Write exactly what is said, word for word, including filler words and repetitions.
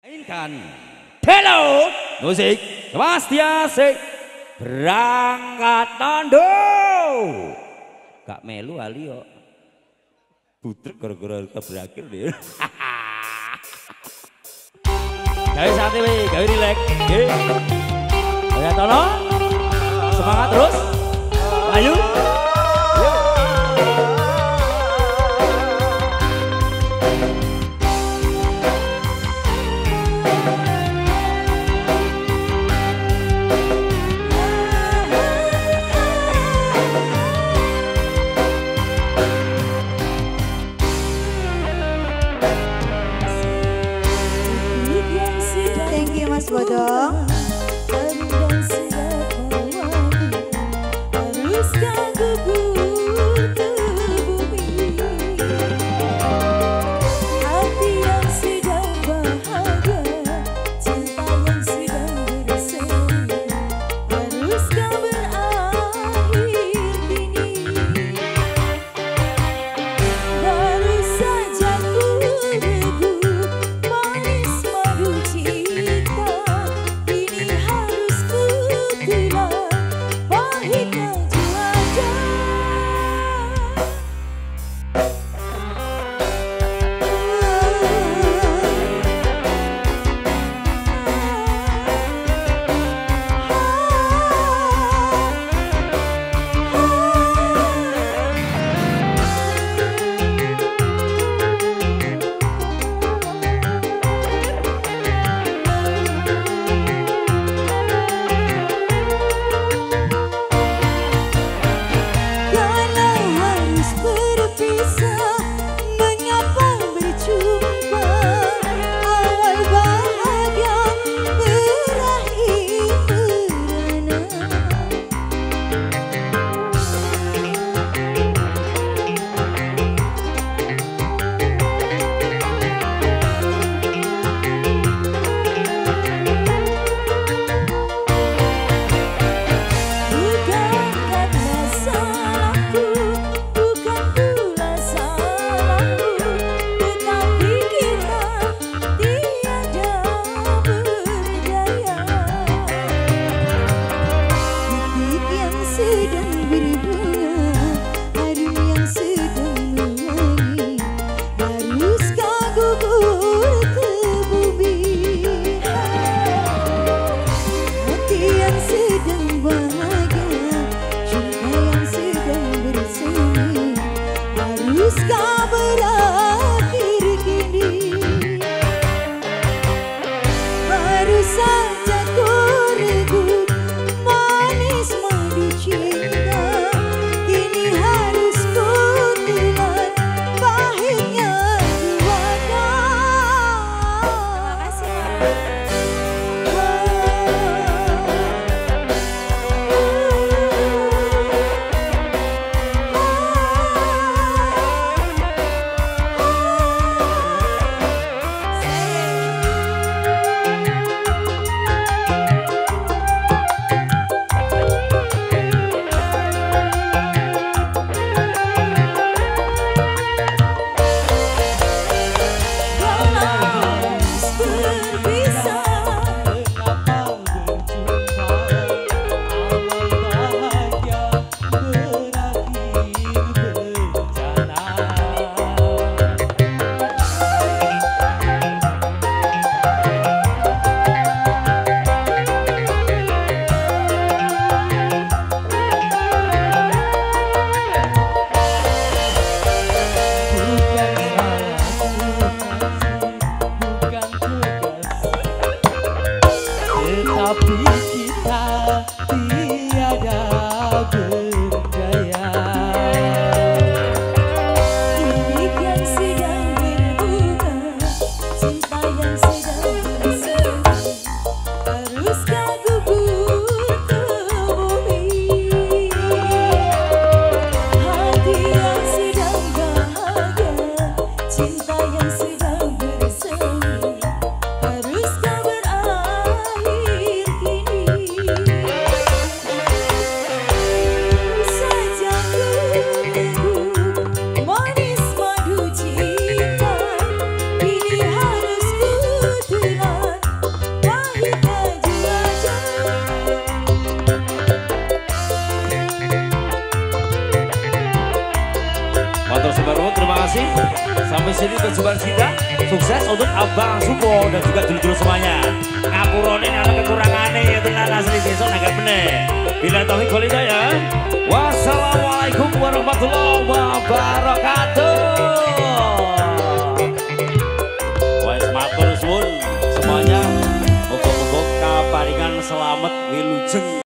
Mainkan Hello Musik Swastiazik berangkat tondo gak melu ali kok budrek gara-gara berakhir deh. Gawe santai we, gawe rileks nggih. Ya tolong semangat terus. Ayo. Thank you Mas Bodong. Di Sebaru, terima kasih. Sampai sini perjumpaan kita. Sukses untuk Abang Supo dan juga dulu-dulu semuanya. Ngapurone ada kekurangannya ya tenan asli besok agak bener. Bila taufik walhidayah. Wassalamualaikum warahmatullahi wabarakatuh.